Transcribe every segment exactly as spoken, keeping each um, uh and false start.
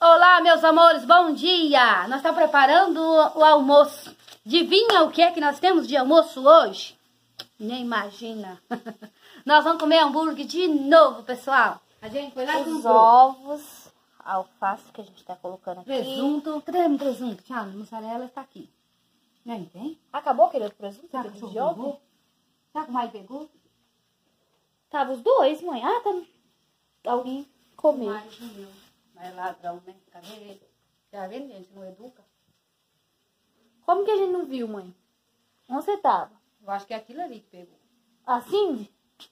Olá, meus amores, bom dia! Nós estamos preparando o, o almoço. Adivinha o que é que nós temos de almoço hoje? Nem imagina. Nós vamos comer hambúrguer de novo, pessoal. A gente foi lá e Os ovos, a alface que a gente tá colocando aqui. Presunto. Cadê o presunto? Tchau, a mussarela está aqui. Não tem? Acabou aquele outro presunto? Será que Aquele o de senhor ontem? pegou? Será que o Mai pegou? Tava os dois, mãe. Ah, tá. Alguém O comeu. Mai comeu. Mas é ladrão, né? Cadê ele? Tá vendo, gente? Não educa. Como que a gente não viu, mãe? Onde você tava? Eu acho que é aquilo ali que pegou. A Cindy?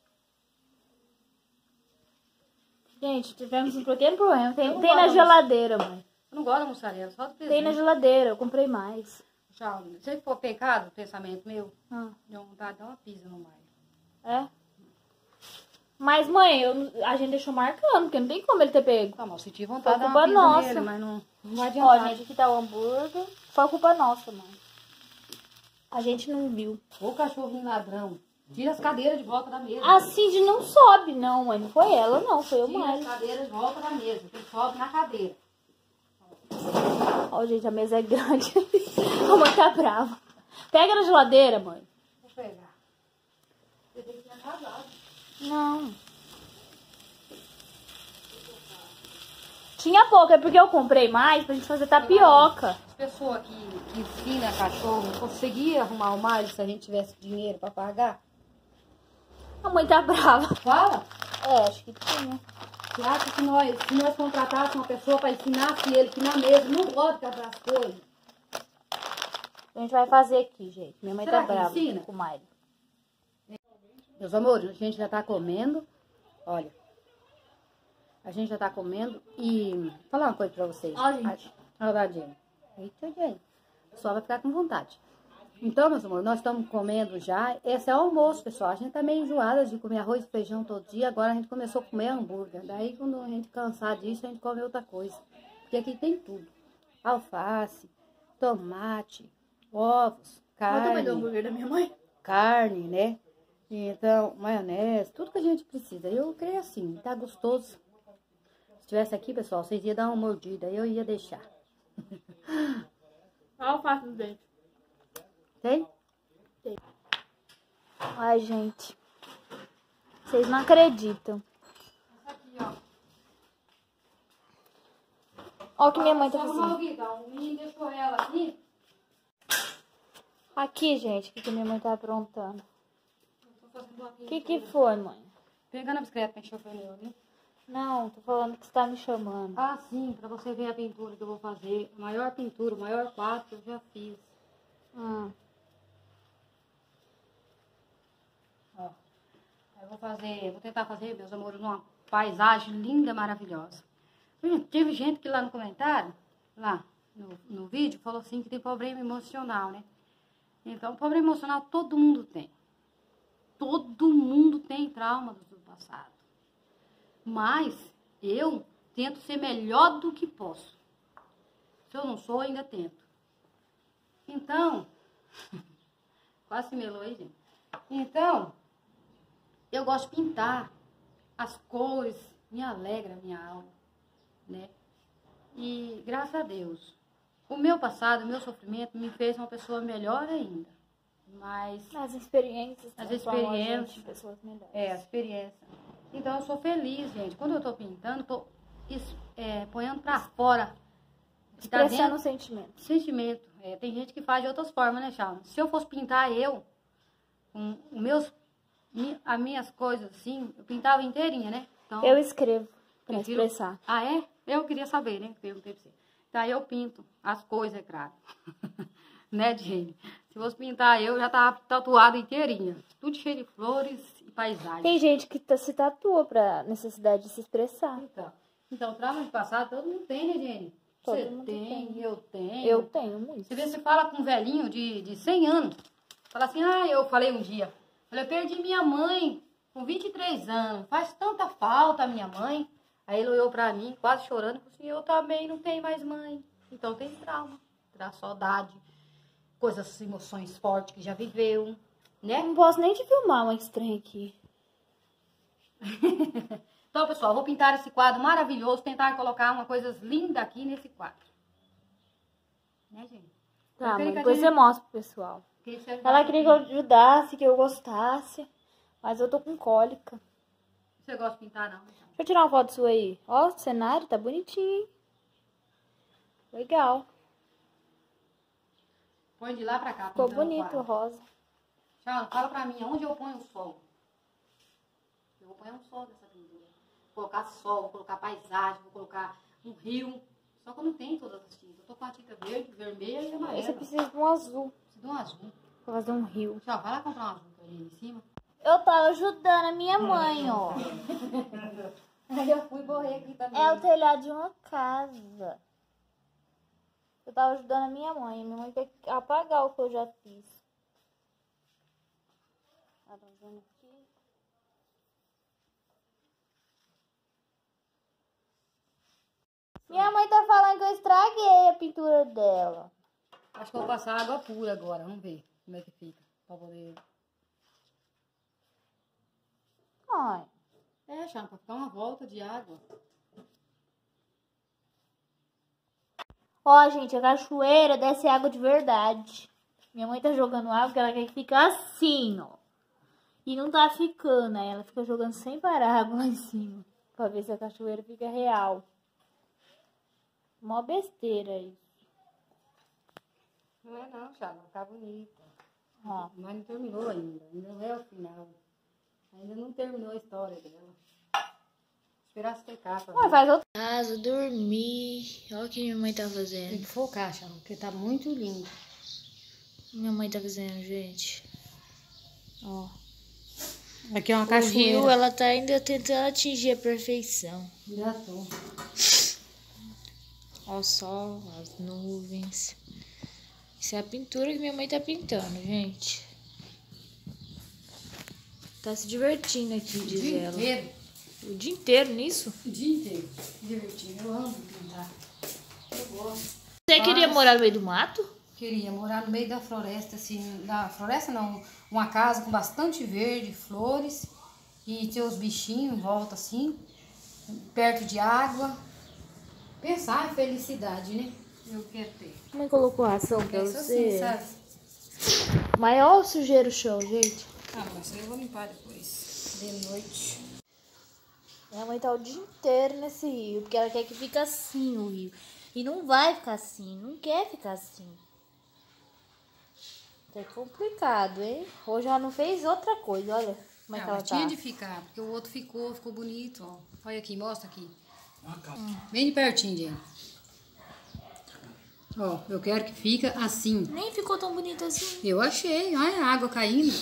Gente, tivemos um pequeno problema. Tem, Eu não tem na gosto geladeira, mãe. Eu não gosto da mussarela, só do presunto. Tem na geladeira, eu comprei mais. Tchau. Se for pecado, o pensamento meu, Ah, deu vontade de dar uma pisa no Mai. é? Mas, mãe, eu, a gente deixou marcando, porque não tem como ele ter pego. Tá, mas se tiver vontade de Foi dar uma culpa pisa nossa. nele, mas não, não vai Ó, adiantar. gente, aqui tá o hambúrguer. Foi culpa nossa, mãe. A gente não viu. Ô cachorrinho ladrão, tira as cadeiras de volta da mesa. A Cindy não sobe, não, mãe. Não foi ela, não. Foi o Tira Mário. as cadeiras de volta da mesa, que sobe na cadeira. Ó, gente, a mesa é grande. A mãe tá brava. Pega na geladeira, mãe. Vou pegar. Você tem que ter casado. Não. Tinha pouco, é porque eu comprei mais pra gente fazer tapioca. As pessoas que, que ensinam cachorro conseguiam arrumar o mais se a gente tivesse dinheiro pra pagar? A mãe tá brava. Fala. É, acho que tinha. Você acha que nós, se nós contratássemos uma pessoa para ensinar ele que na mesa não pode quebrar as coisas? A gente vai fazer aqui, gente. Minha mãe Será tá que brava ensina? com o Mário. Meus amores, a gente já tá comendo. Olha. A gente já tá comendo e... Vou falar uma coisa pra vocês. Ó, gente. Olha lá, Jenny. Eita, Jenny. Só vai ficar com vontade. Então, meus amores, nós estamos comendo já. Esse é o almoço, pessoal. A gente tá meio enjoada de comer arroz e feijão todo dia. Agora a gente começou a comer hambúrguer. Daí, quando a gente cansar disso, a gente come outra coisa. Porque aqui tem tudo. Alface, tomate, ovos, carne. do hambúrguer da minha mãe? Carne, né? Então, maionese, tudo que a gente precisa. Eu creio assim, tá gostoso. Se tivesse aqui, pessoal, vocês iam dar uma mordida. Eu ia deixar. Alface no dente. Tem? Ai, gente. Vocês não acreditam. Essa aqui, ó. Ó o que minha mãe tá Só fazendo. uma o menino deixou ela aqui. Aqui, gente, o que, que minha mãe tá aprontando? Tô fazendo uma O que que foi, mãe? Pegando a bicicleta pra encher o pneu, né? Não, tô falando que você tá me chamando. Ah, sim, pra você ver a pintura que eu vou fazer. A maior pintura, o maior quadro que eu já fiz. Ah. Ó. Eu vou fazer, vou tentar fazer, meus amores, uma paisagem linda, maravilhosa. Gente, teve gente que lá no comentário, lá no, no vídeo, falou assim que tem problema emocional, né? Então, problema emocional todo mundo tem. Todo mundo tem trauma do passado. Mas eu tento ser melhor do que posso. Se eu não sou, ainda tento. Então, quase se melou aí, gente. Então, eu gosto de pintar. As cores me alegram a minha alma, né? E graças a Deus, o meu passado, o meu sofrimento me fez uma pessoa melhor ainda. Mas As experiências. As transformam a gente experiências. em pessoas melhores. é a experiência. Então eu sou feliz, gente. Quando eu tô pintando, tô es- é, ponhando pra fora. Que tá Expressando dentro o sentimento. sentimento. É, tem gente que faz de outras formas, né, Charles? Se eu fosse pintar eu, com os meus, mi- as minhas coisas assim, eu pintava inteirinha, né? Então, Eu escrevo pra prefiro- expressar. Ah, é? Eu queria saber, né? Perguntei pra você. Então eu pinto as coisas, é claro. Né, gente? Se fosse pintar eu, já tava tatuada inteirinha. Tudo cheio de flores e paisagem. Tem gente que tá- se tatua pra necessidade de se expressar. Então, então, trauma de passado todo mundo tem, né, Jenny? Todo Você mundo tem, tem. eu tenho. Eu tenho muito. Você vê, você fala com um velhinho de, de cem anos. Fala assim, ah, eu falei um dia. Falei, eu perdi minha mãe com vinte e três anos. Faz tanta falta a minha mãe. Aí ele olhou pra mim, quase chorando, e falou assim, eu também não tenho mais mãe. Então tem trauma, traz saudade, coisas, emoções fortes que já viveu, né? Não posso nem te filmar uma estranha aqui. Então, pessoal, vou pintar esse quadro maravilhoso, tentar colocar uma coisa linda aqui nesse quadro. Né, gente? Tá, mas mas depois gente... você mostra pro pessoal. Que Ela queria que eu ajudasse, que eu gostasse, mas eu tô com cólica. Você gosta de pintar, não? Deixa eu tirar uma foto sua aí. Ó, o cenário tá bonitinho, hein? Legal. Põe de lá pra cá. Ficou bonito o rosa. Tchau, fala pra mim, onde eu ponho o sol? Eu vou pôr um sol nessa pintura. Vou colocar sol, vou colocar paisagem, vou colocar um rio. Só que eu não tenho todas as tintas. Eu tô com a tinta verde, vermelha e amarela. Você precisa de um azul. Preciso de um azul. Pra fazer um rio. Tchau, vai lá comprar um azul ali em cima. Eu tava ajudando a minha mãe, ó. Aí eu fui borrei aqui também. É o telhado de uma casa. Eu tava ajudando a minha mãe. Minha mãe quer apagar o que eu já fiz. Tá vendo aqui? Minha mãe tá falando que eu estraguei a pintura dela. Acho que eu vou passar água pura agora. Vamos ver como é que fica. Pra poder... Ai. É, Chama, pra ficar uma volta de água. Ó, gente, a cachoeira desce água de verdade. Minha mãe tá jogando água porque ela quer que fique assim, ó. E não tá ficando, aí ela fica jogando sem parar água lá em cima. Pra ver se a cachoeira fica real. Mó besteira isso. Não é não, Chama, tá bonita. Ó. Mas não terminou ainda. Ainda não é o final. Ainda não terminou a história dela. Esperar secar pra Ué, ver. faz outra. Casa, dormir. Olha o que minha mãe tá Tem fazendo. que focar, Chama, porque tá muito lindo. Minha mãe tá fazendo, gente. Ó. Aqui é uma O cachoeira. rio, ela tá ainda tentando atingir a perfeição. Já tô. Ó o sol, as nuvens. Isso é a pintura que minha mãe tá pintando, gente. Tá se divertindo aqui, O diz dia ela. inteiro. O dia inteiro nisso? O dia inteiro. Divertido. Eu amo pintar. Eu gosto. Você queria morar no meio do mato? Queria morar no meio da floresta, assim, da floresta não, uma casa com bastante verde, flores, e ter os bichinhos em volta, assim, perto de água. Pensar em felicidade, né? Eu quero ter. Mãe colocou ração pra Pensa você. assim, sabe? Mas olha o sujeiro o chão, gente. Ah, mas isso aí eu vou limpar depois, de noite. Minha mãe tá o dia inteiro nesse rio, porque ela quer que fique assim o rio. E não vai ficar assim, não quer ficar assim. É complicado, hein? Hoje ela não fez outra coisa, olha como é Não, que ela mas tinha tá. de ficar, porque o outro ficou, ficou bonito, ó. Olha aqui, mostra aqui. Hum. Bem de pertinho, gente. Ó, eu quero que fica assim. Nem ficou tão bonito assim. Eu achei, olha a água caindo.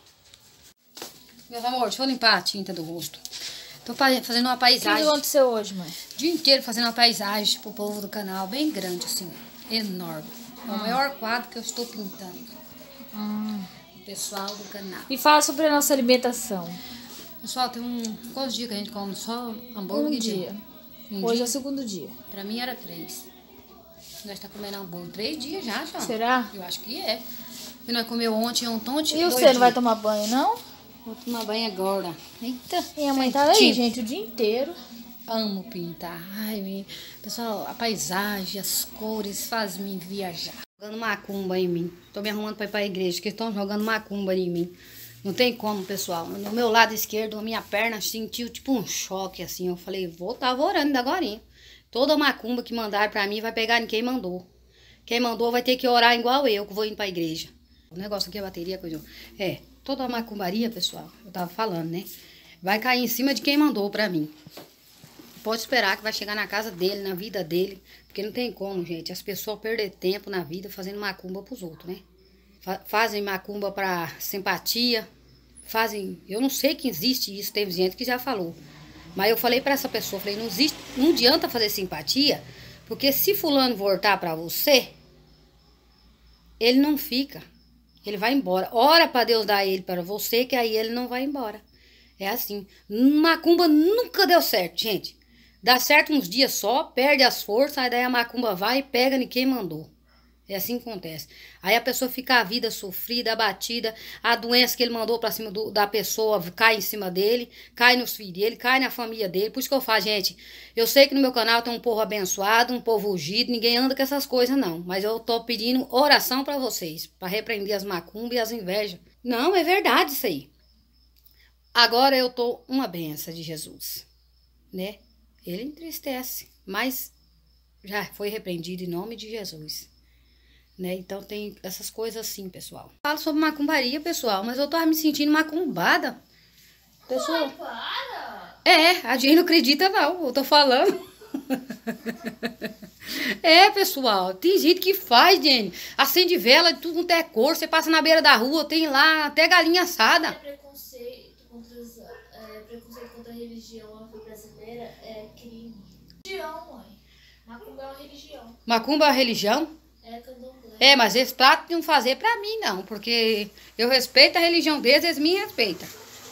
Meus amores, deixa eu limpar a tinta do rosto. Tô fazendo uma O que paisagem. aconteceu hoje, mãe? O dia inteiro fazendo uma paisagem pro povo do canal, bem grande assim, enorme. É o maior quadro que eu estou pintando. Hum. O pessoal do canal. E fala sobre a nossa alimentação. Pessoal, tem um... Quantos dias que a gente come só hambúrguer? Um de- dia. Um Hoje dia? é o segundo dia. Pra mim era três. Nós tá comendo hambúrguer três dias já, já. Será? Eu acho que é. E nós comeu ontem um tonte. E você não vai tomar banho, não? Vou tomar banho agora. Eita. Minha mãe tá aí, Tinta. gente, o dia inteiro. Amo pintar. Ai, me... Pessoal, a paisagem, as cores fazem me viajar. Jogando macumba em mim. Tô me arrumando pra ir pra igreja, que estão jogando macumba em mim. Não tem como, pessoal. No meu lado esquerdo, a minha perna sentiu tipo um choque, assim. Eu falei, vou tava orando agora. Toda macumba que mandaram pra mim vai pegar em quem mandou. Quem mandou vai ter que orar igual eu, que vou indo pra igreja. O negócio aqui é bateria, coisa. É, toda macumbaria, pessoal, eu tava falando, né? Vai cair em cima de quem mandou pra mim. Pode esperar que vai chegar na casa dele, na vida dele. Porque não tem como, gente. As pessoas perderem tempo na vida fazendo macumba pros outros, né? Fa- fazem macumba pra simpatia. Fazem... Eu não sei que existe isso. Teve gente que já falou. Mas eu falei pra essa pessoa, falei, não existe... Não adianta fazer simpatia. Porque se fulano voltar pra você, ele não fica. Ele vai embora. Ora pra Deus dar ele para você, que aí ele não vai embora. É assim. Macumba nunca deu certo, gente. Dá certo uns dias só, perde as forças, aí daí a macumba vai e pega em quem mandou. É assim que acontece. Aí a pessoa fica a vida sofrida, abatida, a doença que ele mandou pra cima do, da pessoa cai em cima dele, cai nos filhos dele, cai na família dele. Por isso que eu falo, gente, eu sei que no meu canal tem um povo abençoado, um povo ungido, ninguém anda com essas coisas não. Mas eu tô pedindo oração pra vocês, pra repreender as macumbas e as invejas. Não, é verdade isso aí. Agora eu tô uma benção de Jesus, né? Ele entristece, mas já foi repreendido em nome de Jesus, né? Então tem essas coisas assim, pessoal. Falo sobre macumbaria, pessoal, mas eu tô me sentindo macumbada. Pessoal, para! é, a gente não acredita não, eu tô falando. É, pessoal, tem gente que faz, gente. Acende vela de tudo quanto é cor, você passa na beira da rua, tem lá até galinha assada. É preconceito contra, as, é, preconceito contra a religião afro-brasileira é crime. Religião, mãe. Macumba é uma religião. Macumba é uma religião? É candomblé. É, mas eles tratam de fazer pra mim, não. Porque eu respeito a religião deles, eles me respeitam.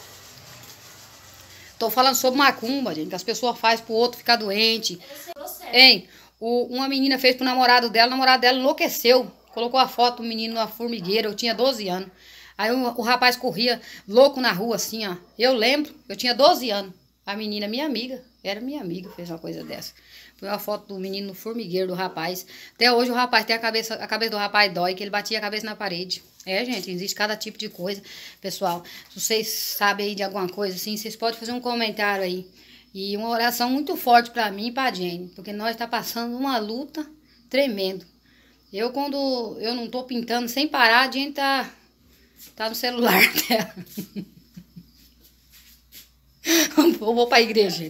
Tô falando sobre macumba, gente, que as pessoas fazem pro outro ficar doente. Hein? O, uma menina fez pro namorado dela, o namorado dela enlouqueceu. Colocou a foto do menino na formigueira, eu tinha doze anos. Aí o, o rapaz corria louco na rua, assim, ó. Eu lembro, eu tinha doze anos. A menina, minha amiga, era minha amiga, fez uma coisa dessa. Foi uma foto do menino no formigueiro do rapaz. Até hoje o rapaz tem a cabeça, a cabeça do rapaz dói, que ele batia a cabeça na parede. É, gente, existe cada tipo de coisa. Pessoal, se vocês sabem aí de alguma coisa assim, vocês podem fazer um comentário aí. E uma oração muito forte pra mim e pra Jenny, porque nós tá passando uma luta tremendo. Eu, quando eu não tô pintando sem parar, a Jenny tá, tá no celular dela. Eu vou pra igreja.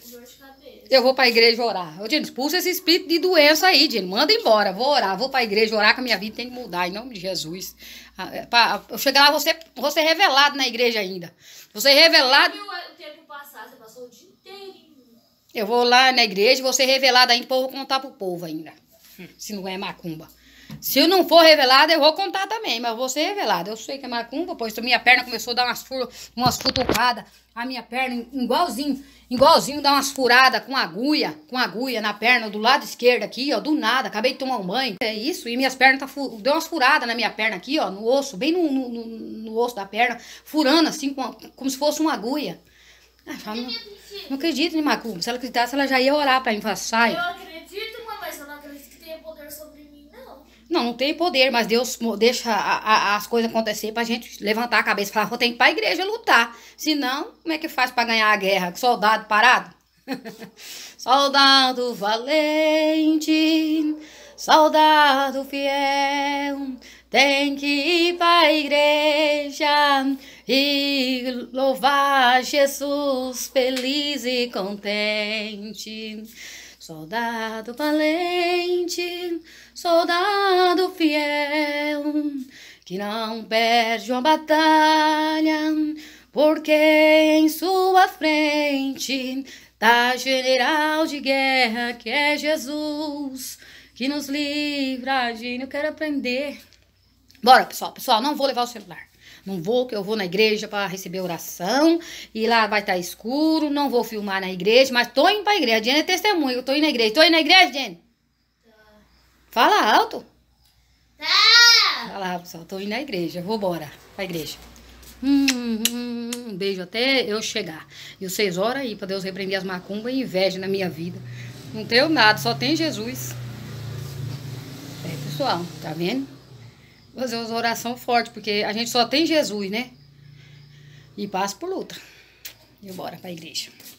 Eu vou pra igreja orar. Ô, Jenny, expulsa esse espírito de doença aí, Jenny. Manda embora. Vou orar. Vou pra igreja orar que a minha vida tem que mudar. Em nome de Jesus. Pra eu chegar lá, você vou ser revelado na igreja ainda. Você revelado. O tempo passar, você passou o dia inteirinho. Eu vou lá na igreja, vou ser revelado ainda, vou contar pro povo ainda. Se não é macumba. Se eu não for revelada, eu vou contar também, mas eu vou ser revelada. Eu sei que é macumba, pois a minha perna começou a dar umas, fur, umas futucadas. A minha perna, igualzinho, igualzinho, dá umas furadas com agulha, com agulha na perna do lado esquerdo aqui, ó, do nada. Acabei de tomar um banho. É isso, e minhas pernas, tá fu deu umas furadas na minha perna aqui, ó, no osso, bem no, no, no, no osso da perna, furando assim, com, como se fosse uma agulha. Ah, não, não acredito em macumba. Se ela acreditasse, ela já ia orar pra mim, falar, sai. Eu acredito, mas eu não acredito que tenha poder sobre mim, não. Não, não tem poder, mas Deus deixa a, a, as coisas acontecer pra gente levantar a cabeça e falar, vou ter que ir pra igreja lutar. Senão, como é que faz pra ganhar a guerra? Soldado parado? Soldado valente, soldado fiel, tem que ir pra igreja e louvar Jesus feliz e contente. Soldado valente, soldado fiel, que não perde uma batalha, porque em sua frente tá general de guerra, que é Jesus, que nos livra de... Eu quero aprender. Bora, pessoal. Pessoal, não vou levar o celular. Não vou, que eu vou na igreja para receber oração. E lá vai estar escuro. Não vou filmar na igreja, mas tô indo pra igreja. A Jenny é testemunha, eu tô indo na igreja. Tô indo na igreja, Jenny? Tá. Fala alto. Tá. Fala, pessoal. Tô indo na igreja. Vou embora pra igreja. Hum, hum, um beijo até eu chegar. E vocês oram aí pra Deus repreender as macumbas e inveja na minha vida. Não tenho nada, só tem Jesus. É, pessoal, tá vendo? Fazer uma oração forte, porque a gente só tem Jesus, né? E passa por luta. E bora pra igreja.